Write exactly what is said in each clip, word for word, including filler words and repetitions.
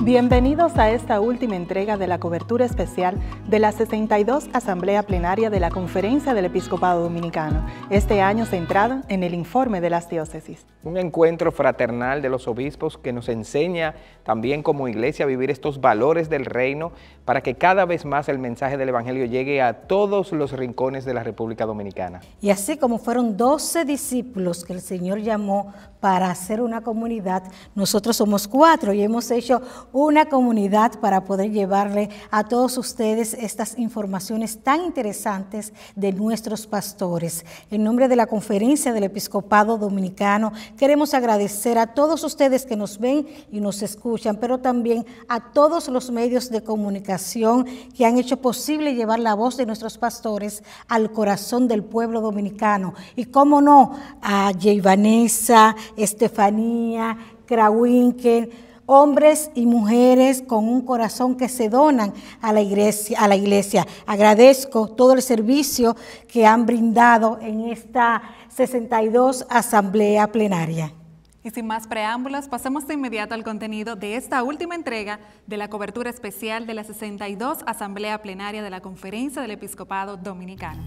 Bienvenidos a esta última entrega de la cobertura especial de la sesenta y dos Asamblea Plenaria de la Conferencia del Episcopado Dominicano, este año centrada en el informe de las diócesis. Un encuentro fraternal de los obispos que nos enseña también como iglesia a vivir estos valores del reino para que cada vez más el mensaje del Evangelio llegue a todos los rincones de la República Dominicana. Y así como fueron doce discípulos que el Señor llamó para hacer una comunidad, nosotros somos cuatro y hemos hecho una comunidad para poder llevarle a todos ustedes estas informaciones tan interesantes de nuestros pastores. En nombre de la Conferencia del Episcopado Dominicano, queremos agradecer a todos ustedes que nos ven y nos escuchan, pero también a todos los medios de comunicación que han hecho posible llevar la voz de nuestros pastores al corazón del pueblo dominicano. Y cómo no, a Jay Vanessa, Estefanía, Krawinkel, hombres y mujeres con un corazón que se donan a la iglesia. A la iglesia. Agradezco todo el servicio que han brindado en esta sesenta y dos Asamblea Plenaria. Y sin más preámbulos, pasemos de inmediato al contenido de esta última entrega de la cobertura especial de la sesenta y dos Asamblea Plenaria de la Conferencia del Episcopado Dominicano.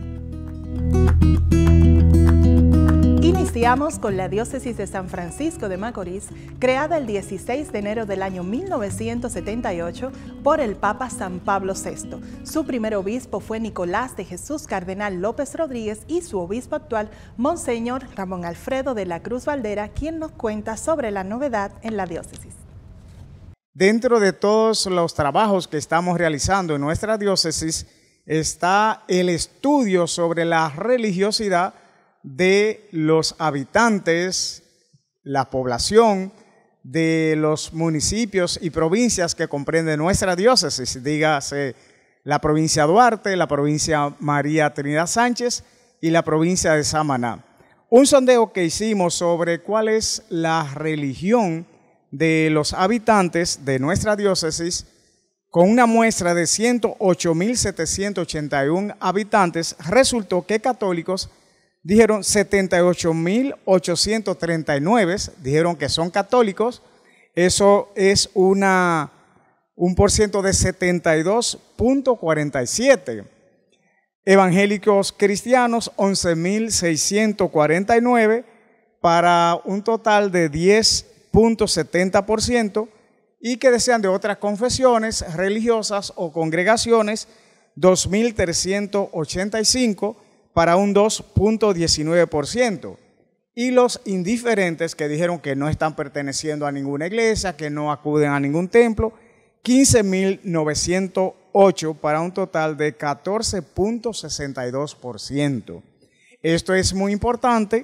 Iniciamos con la diócesis de San Francisco de Macorís, creada el dieciséis de enero del año mil novecientos setenta y ocho por el Papa San Pablo sexto. Su primer obispo fue Nicolás de Jesús Cardenal López Rodríguez y su obispo actual, Monseñor Ramón Alfredo de la Cruz Valdera, quien nos cuenta sobre la novedad en la diócesis. Dentro de todos los trabajos que estamos realizando en nuestra diócesis está el estudio sobre la religiosidad de los habitantes, la población de los municipios y provincias que comprenden nuestra diócesis, dígase la provincia de Duarte, la provincia María Trinidad Sánchez y la provincia de Samaná. Un sondeo que hicimos sobre cuál es la religión de los habitantes de nuestra diócesis, con una muestra de ciento ocho mil setecientos ochenta y uno habitantes, resultó que católicos dijeron setenta y ocho mil ochocientos treinta y nueve, dijeron que son católicos. Eso es una, un por ciento de setenta y dos punto cuarenta y siete. Evangélicos cristianos, once mil seiscientos cuarenta y nueve, para un total de diez punto setenta por ciento, y que desean de otras confesiones religiosas o congregaciones, dos mil trescientos ochenta y cinco, para un dos punto diecinueve por ciento. Y los indiferentes, que dijeron que no están perteneciendo a ninguna iglesia, que no acuden a ningún templo, quince mil novecientos ocho, para un total de catorce punto sesenta y dos por ciento. Esto es muy importante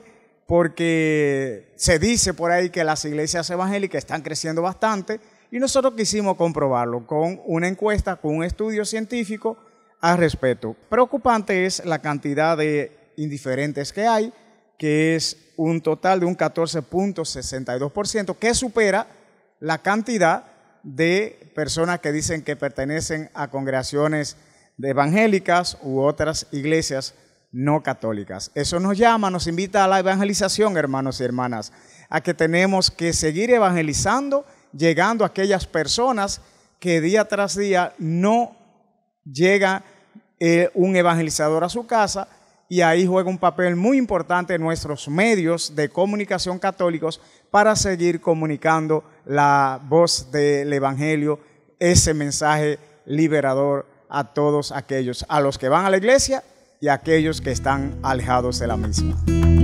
porque se dice por ahí que las iglesias evangélicas están creciendo bastante y nosotros quisimos comprobarlo con una encuesta, con un estudio científico al respecto. Preocupante es la cantidad de indiferentes que hay, que es un total de un catorce punto sesenta y dos por ciento, que supera la cantidad de personas que dicen que pertenecen a congregaciones de evangélicas u otras iglesias no católicas. Eso nos llama, nos invita a la evangelización, hermanos y hermanas, a que tenemos que seguir evangelizando, llegando a aquellas personas que día tras día no llega eh, un evangelizador a su casa, y ahí juega un papel muy importante nuestros medios de comunicación católicos para seguir comunicando la voz del Evangelio, ese mensaje liberador a todos aquellos, a los que van a la iglesia y a aquellos que están alejados de la misma.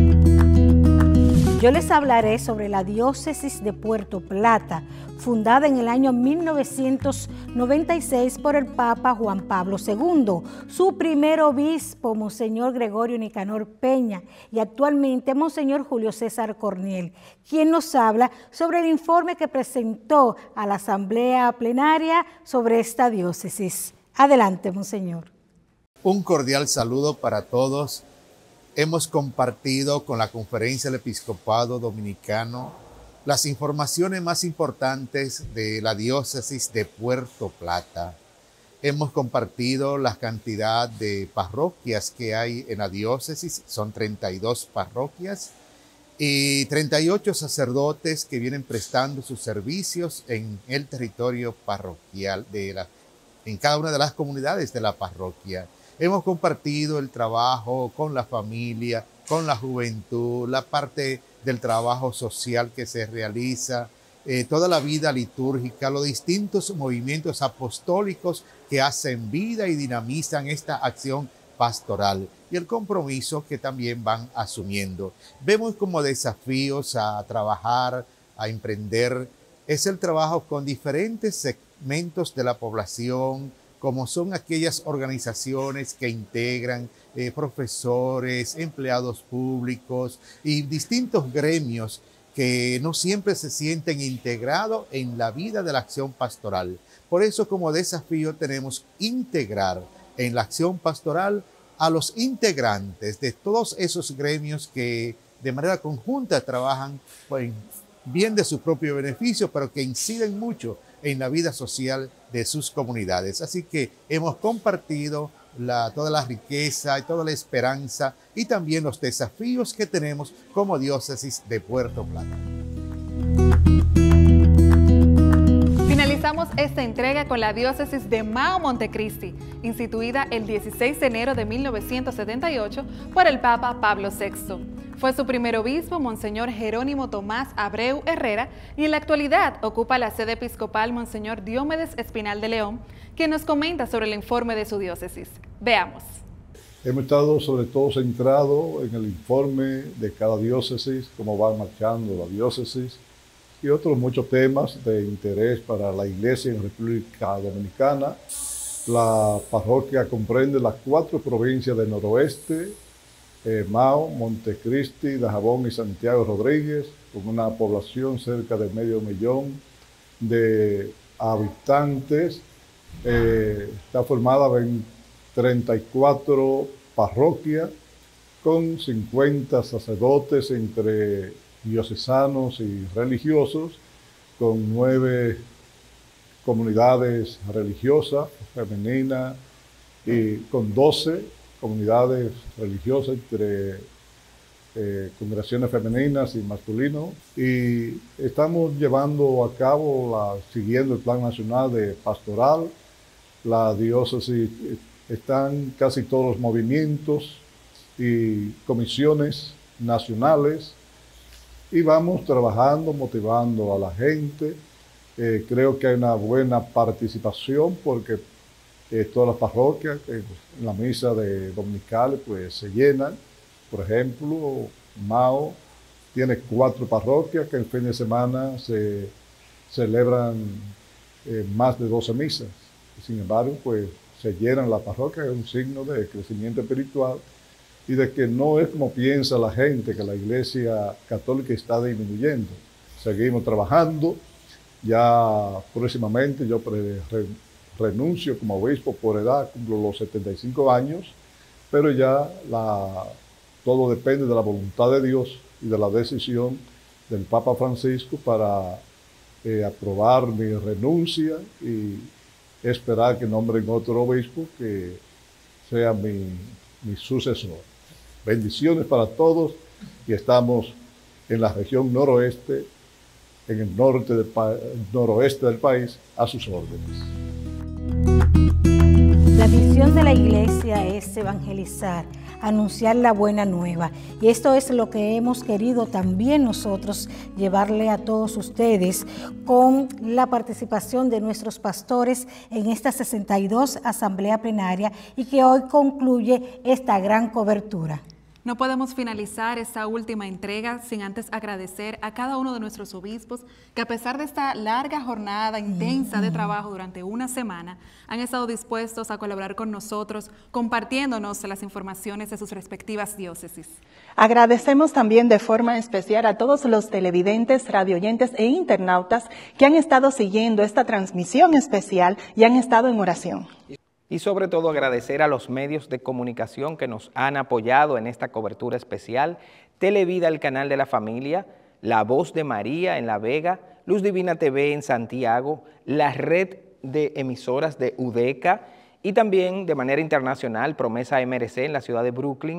Yo les hablaré sobre la diócesis de Puerto Plata, fundada en el año mil novecientos noventa y seis por el Papa Juan Pablo segundo, su primer obispo, Monseñor Gregorio Nicanor Peña, y actualmente Monseñor Julio César Corniel, quien nos habla sobre el informe que presentó a la Asamblea Plenaria sobre esta diócesis. Adelante, Monseñor. Un cordial saludo para todos. Hemos compartido con la Conferencia del Episcopado Dominicano las informaciones más importantes de la diócesis de Puerto Plata. Hemos compartido la cantidad de parroquias que hay en la diócesis, son treinta y dos parroquias, y treinta y ocho sacerdotes que vienen prestando sus servicios en el territorio parroquial, de la, en cada una de las comunidades de la parroquia. Hemos compartido el trabajo con la familia, con la juventud, la parte del trabajo social que se realiza, eh, toda la vida litúrgica, los distintos movimientos apostólicos que hacen vida y dinamizan esta acción pastoral y el compromiso que también van asumiendo. Vemos como desafíos a trabajar, a emprender, es el trabajo con diferentes segmentos de la población, como son aquellas organizaciones que integran eh, profesores, empleados públicos y distintos gremios que no siempre se sienten integrados en la vida de la acción pastoral. Por eso como desafío tenemos integrar en la acción pastoral a los integrantes de todos esos gremios que de manera conjunta trabajan pues, bien de su propio beneficio, pero que inciden mucho en la vida social de sus comunidades. Así que hemos compartido la, toda la riqueza y toda la esperanza y también los desafíos que tenemos como diócesis de Puerto Plata. Finalizamos esta entrega con la diócesis de Mao Montecristi, instituida el dieciséis de enero de mil novecientos setenta y ocho por el Papa Pablo sexto. Fue su primer obispo, Monseñor Jerónimo Tomás Abreu Herrera, y en la actualidad ocupa la sede episcopal Monseñor Diomedes Espinal de León, quien nos comenta sobre el informe de su diócesis. Veamos. Hemos estado sobre todo centrados en el informe de cada diócesis, cómo va marchando la diócesis, y otros muchos temas de interés para la Iglesia en República Dominicana. La parroquia comprende las cuatro provincias del noroeste, eh, Mao, Montecristi, Dajabón y Santiago Rodríguez, con una población cerca de medio millón de habitantes. Eh, está formada en treinta y cuatro parroquias con cincuenta sacerdotes entre diocesanos y religiosos, con nueve comunidades religiosas femeninas y con doce comunidades religiosas entre eh, congregaciones femeninas y masculinos. Y estamos llevando a cabo, la, siguiendo el Plan Nacional de Pastoral. La diócesis, están casi todos los movimientos y comisiones nacionales y vamos trabajando, motivando a la gente. Eh, creo que hay una buena participación porque eh, todas las parroquias eh, en la misa de dominicales pues se llenan. Por ejemplo, Mao tiene cuatro parroquias que el fin de semana se celebran eh, más de doce misas. Sin embargo, pues se llenan la parroquia, es un signo de crecimiento espiritual y de que no es como piensa la gente, que la Iglesia Católica está disminuyendo. Seguimos trabajando. Ya próximamente yo pre, re, renuncio como obispo por edad, cumplo los setenta y cinco años, pero ya la, todo depende de la voluntad de Dios y de la decisión del Papa Francisco para eh, aprobar mi renuncia y esperar que nombren otro obispo que sea mi, mi sucesor. Bendiciones para todos y estamos en la región noroeste, en el norte del noroeste del país, a sus órdenes. La misión de la Iglesia es evangelizar, anunciar la buena nueva. Y esto es lo que hemos querido también nosotros llevarle a todos ustedes con la participación de nuestros pastores en esta sesenta y dos Asamblea Plenaria y que hoy concluye esta gran cobertura. No podemos finalizar esta última entrega sin antes agradecer a cada uno de nuestros obispos que a pesar de esta larga jornada intensa de trabajo durante una semana, han estado dispuestos a colaborar con nosotros, compartiéndonos las informaciones de sus respectivas diócesis. Agradecemos también de forma especial a todos los televidentes, radioyentes e internautas que han estado siguiendo esta transmisión especial y han estado en oración. Y sobre todo agradecer a los medios de comunicación que nos han apoyado en esta cobertura especial, Televida, el canal de la familia, La Voz de María en La Vega, Luz Divina T V en Santiago, la red de emisoras de UDECA y también de manera internacional Promesa M R C en la ciudad de Brooklyn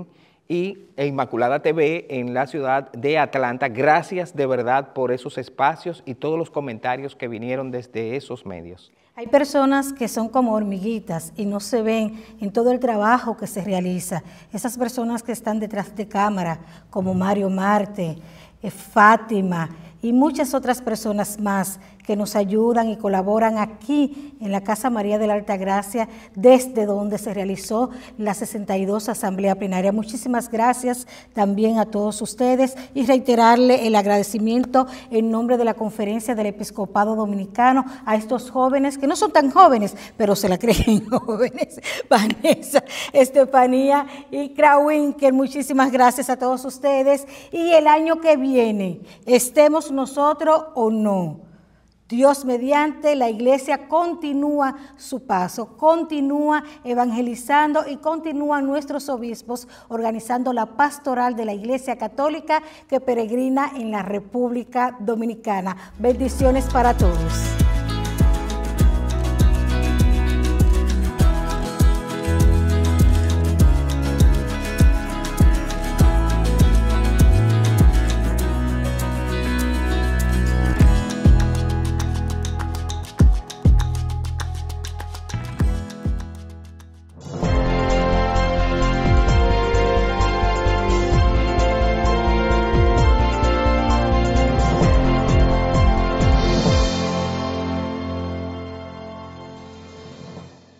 y e Inmaculada T V en la ciudad de Atlanta. Gracias de verdad por esos espacios y todos los comentarios que vinieron desde esos medios. Hay personas que son como hormiguitas y no se ven en todo el trabajo que se realiza. Esas personas que están detrás de cámara, como Mario Marte, eh, Fátima y muchas otras personas más que nos ayudan y colaboran aquí en la Casa María de la Altagracia, desde donde se realizó la sesenta y dos Asamblea Plenaria. Muchísimas gracias también a todos ustedes y reiterarle el agradecimiento en nombre de la Conferencia del Episcopado Dominicano a estos jóvenes, que no son tan jóvenes, pero se la creen jóvenes, Vanessa, Estefanía y Krawinkel. Muchísimas gracias a todos ustedes y el año que viene, estemos nosotros o no, Dios mediante, la iglesia continúa su paso, continúa evangelizando y continúan nuestros obispos organizando la pastoral de la Iglesia Católica que peregrina en la República Dominicana. Bendiciones para todos.